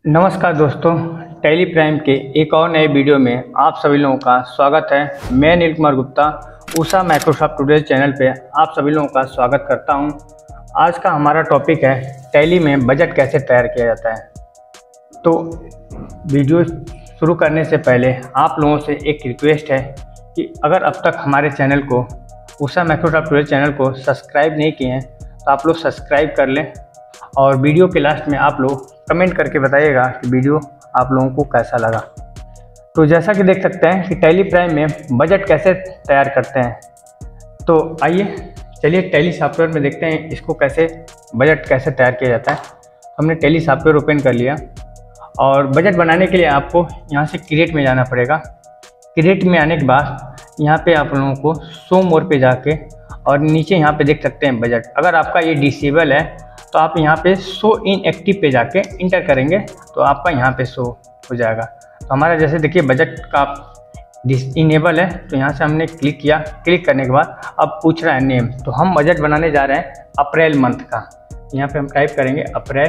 नमस्कार दोस्तों, tally prime के एक और नए वीडियो में आप सभी लोगों का स्वागत है। मैं Anil Kumar Gupta Usha Microsoft today channel पे आप सभी लोगों का स्वागत करता हूं। आज का हमारा टॉपिक है टैली में बजट कैसे तैयार किया जाता है। तो वीडियो शुरू करने से पहले आप लोगों से एक रिक्वेस्ट है कि अगर अब तक हमारे चैनल को उषा माइक्रोसॉफ्ट टुडे चैनल को सब्सक्राइब नहीं किए हैं तो आप लोग सब्सक्राइब कर लें और वीडियो के लास्ट में आप लोग कमेंट करके बताइएगा कि वीडियो आप लोगों को कैसा लगा। तो जैसा कि देख सकते हैं कि टैली प्राइम में बजट कैसे तैयार करते हैं, तो आइए चलिए टैली सॉफ्टवेयर में देखते हैं इसको कैसे बजट कैसे तैयार किया जाता है। हमने टैली सॉफ्टवेयर ओपन कर लिया और बजट बनाने के लिए आपको यहाँ से क्रिएट में जाना पड़ेगा। क्रिएट में आने के बाद यहाँ पे आप लोगों को शो मोर पे जाके और नीचे यहाँ पे देख सकते हैं बजट। अगर आपका ये डिसेबल है तो आप यहाँ पे शो इन एक्टिव पे जाके इंटर करेंगे तो आपका यहाँ पे शो हो जाएगा। तो हमारा जैसे देखिए बजट का इनेबल है तो यहाँ से हमने क्लिक किया। क्लिक करने के बाद अब पूछ रहा है नेम, तो हम बजट बनाने जा रहे हैं अप्रैल मंथ का। यहाँ पे हम टाइप करेंगे अप्रैल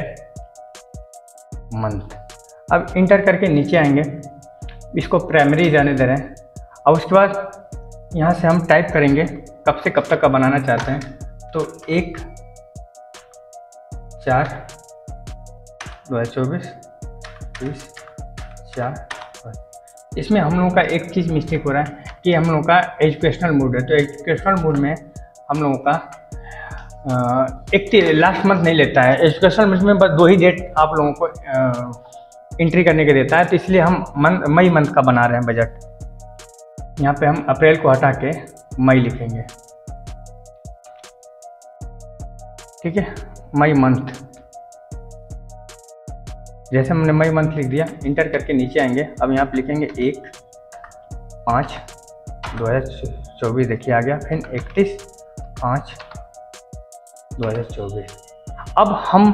मंथ। अब इंटर करके नीचे आएंगे, इसको प्राइमरी जाने दे रहे हैं। अब उसके बाद यहाँ से हम टाइप करेंगे कब से कब तक का बनाना चाहते हैं, तो 1/4/2024 20/4। इसमें हम लोगों का एक चीज़ मिस्टेक हो रहा है कि हम लोगों का एजुकेशनल मूड है। तो एजुकेशनल मूड में हम लोगों का एक लास्ट मंथ नहीं लेता है। एजुकेशनल मूड में बस 2 ही डेट आप लोगों को एंट्री करने के देता है, तो इसलिए हम मई मंथ का बना रहे हैं बजट। यहाँ पे हम अप्रैल को हटा के मई लिखेंगे, ठीक है, मई मंथ। जैसे हमने मई मंथ लिख दिया, इंटर करके नीचे आएंगे। अब यहाँ पे लिखेंगे 1/5/2024, देखिए आ गया। फिर 31/5/2024। अब हम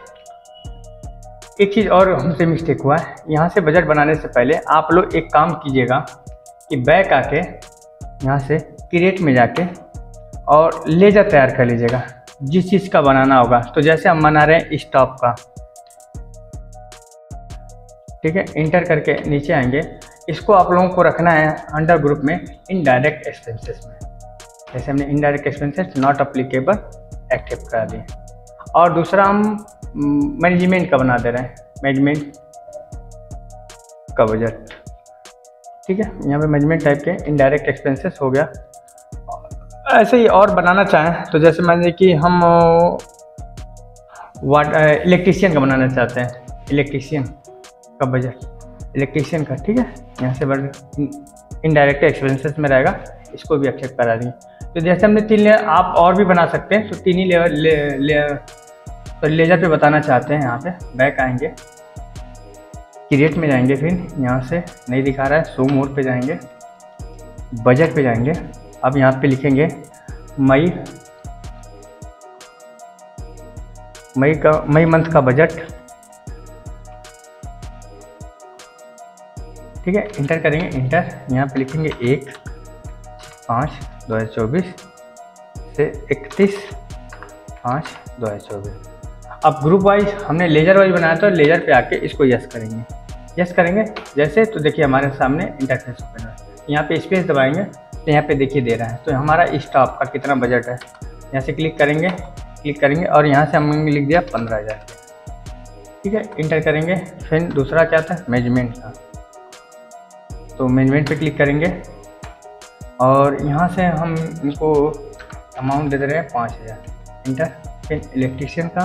एक चीज़ और हमसे मिस्टेक हुआ है। यहाँ से बजट बनाने से पहले आप लोग एक काम कीजिएगा कि बैक आके यहाँ से क्रिएट में जाके और लेजर तैयार कर लीजिएगा जिस चीज़ का बनाना होगा। तो जैसे हम बना रहे हैं स्टॉप का, ठीक है। इंटर करके नीचे आएंगे, इसको आप लोगों को रखना है अंडर ग्रुप में इनडायरेक्ट एक्सपेंसेस में। जैसे हमने indirect expenses not applicable active करा दिए। और दूसरा हम मैनेजमेंट का बना दे रहे हैं, मैनेजमेंट का बजट, ठीक है। यहाँ पे मैनेजमेंट टाइप के इनडायरेक्ट एक्सपेंसेस हो गया। ऐसे ही और बनाना चाहें तो जैसे मान लीजिए कि हम इलेक्ट्रीशियन का बनाना चाहते हैं, इलेक्ट्रीशियन का बजट, इलेक्ट्रीशियन का, ठीक है। यहाँ से इनडायरेक्ट एक्सपेंसेस में रहेगा, इसको भी एक्सेप्ट करा देंगे। तो जैसे हमने 3 लेयर आप और भी बना सकते हैं, तो 3 ही लेयर तो लेजर पे बताना चाहते हैं। यहाँ पे बैक आएंगे, क्रिएट में जाएंगे, फिर यहाँ से नहीं दिखा रहा है शो मोर पे जाएंगे, बजट पे जाएंगे। अब यहाँ पे लिखेंगे मई मंथ का बजट, ठीक है। इंटर करेंगे, इंटर। यहाँ पे लिखेंगे 1/5/2024 से 31/5/2024। अब ग्रुप वाइज हमने लेजर वाइज बनाया था, लेजर पे आके इसको यस करेंगे। यस करेंगे जैसे तो देखिए हमारे सामने इंटरफेस ओपन है। यहाँ पे स्पेस दबाएंगे तो यहाँ पे देखिए दे रहा है। तो हमारा स्टॉप का कितना बजट है, यहाँ से क्लिक करेंगे और यहाँ से हमने लिख दिया 15,000, ठीक है। इंटर करेंगे। फिर दूसरा क्या था, मैनेजमेंट का, तो मैनेजमेंट पे क्लिक करेंगे और यहाँ से हम इनको अमाउंट दे रहे हैं 5,000। इंटर। फिर इलेक्ट्रीशियन का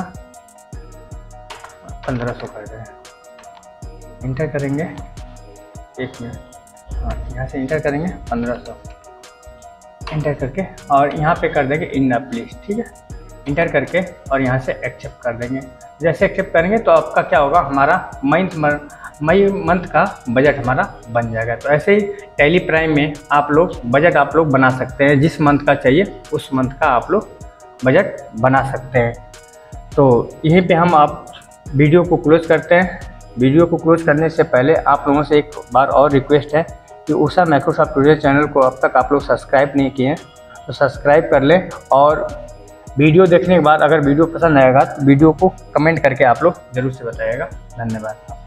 1500 कर रहे हैं। इंटर करेंगे, 1 मिनट, हाँ, यहाँ से इंटर करेंगे 1500, इंटर करके और यहाँ पे कर देंगे इन प्लीज, ठीक है। इंटर करके और यहाँ से एक्सेप्ट कर देंगे। जैसे एक्सेप्ट करेंगे तो आपका क्या होगा, हमारा मई मंथ का बजट हमारा बन जाएगा। तो ऐसे ही टैली प्राइम में आप लोग बजट आप लोग बना सकते हैं, जिस मंथ का चाहिए उस मंथ का आप लोग बजट बना सकते हैं। तो यहीं पे हम आप वीडियो को क्लोज करते हैं। वीडियो को क्लोज करने से पहले आप लोगों से एक बार और रिक्वेस्ट है कि उषा माइक्रोसॉफ्ट टुडे चैनल को अब तक आप लोग सब्सक्राइब नहीं किए हैं तो सब्सक्राइब कर लें। और वीडियो देखने के बाद अगर वीडियो पसंद आएगा तो वीडियो को कमेंट करके आप लोग ज़रूर से बताइएगा। धन्यवाद।